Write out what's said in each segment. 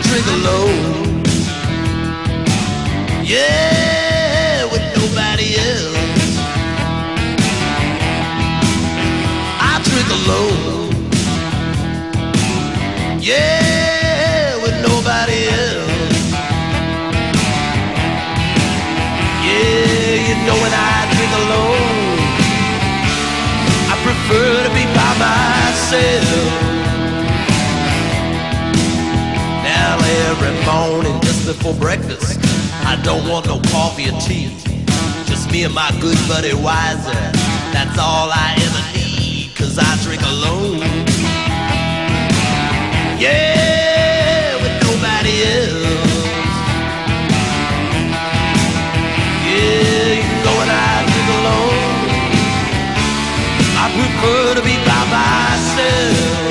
drink alone. Yeah, with nobody else. I drink alone. Yeah, with nobody else. Yeah, you know when I drink alone, I prefer to be by myself. Now every morning just before breakfast, I don't want no coffee or tea. Just me and my good buddy Wiser. That's all I ever need, 'cause I drink alone. Yeah, with nobody else. Yeah, you know when I drink alone, I prefer to be by myself.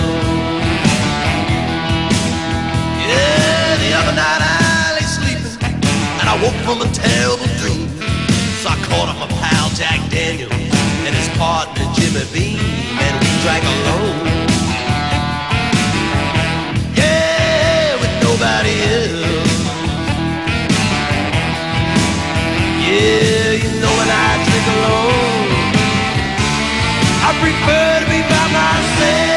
Yeah, the other night I lay sleeping and I woke from a terrible dream. So I called up my pal Jack Daniels and his partner Jimmy Beam, and we drank alone. Yeah, with nobody else. Yeah, you know when I drink alone, I prefer to be by myself.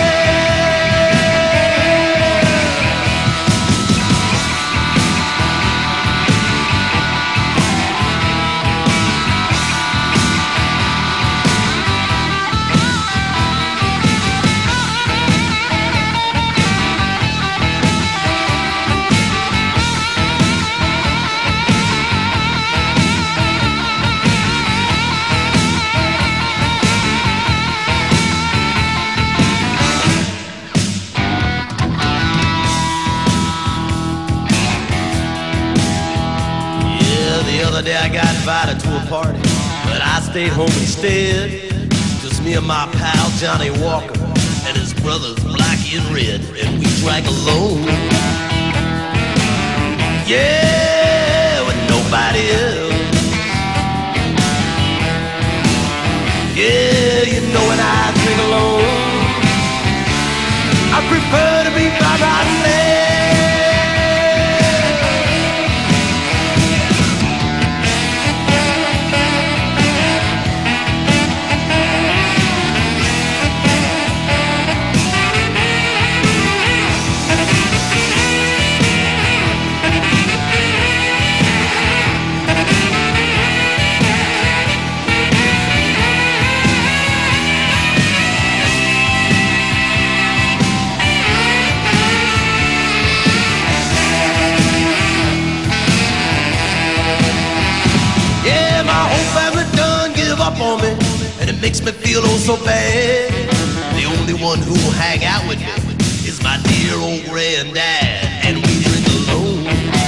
The other day I got invited to a party, but I stayed home instead. Just me and my pal Johnny Walker and his brothers Blackie and Red, and we drank alone. Yeah, with nobody else. Yeah, you know when I drink alone, I prefer to be by myself. Up on me, and it makes me feel oh so bad. The only one who'll hang out with me is my dear old granddad, and we drink alone.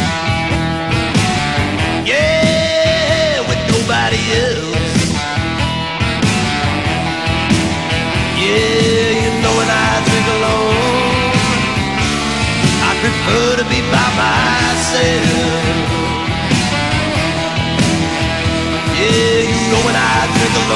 Yeah, with nobody else. Yeah, you know when I drink alone, I prefer to be by myself. Yeah, you know when I drink alone,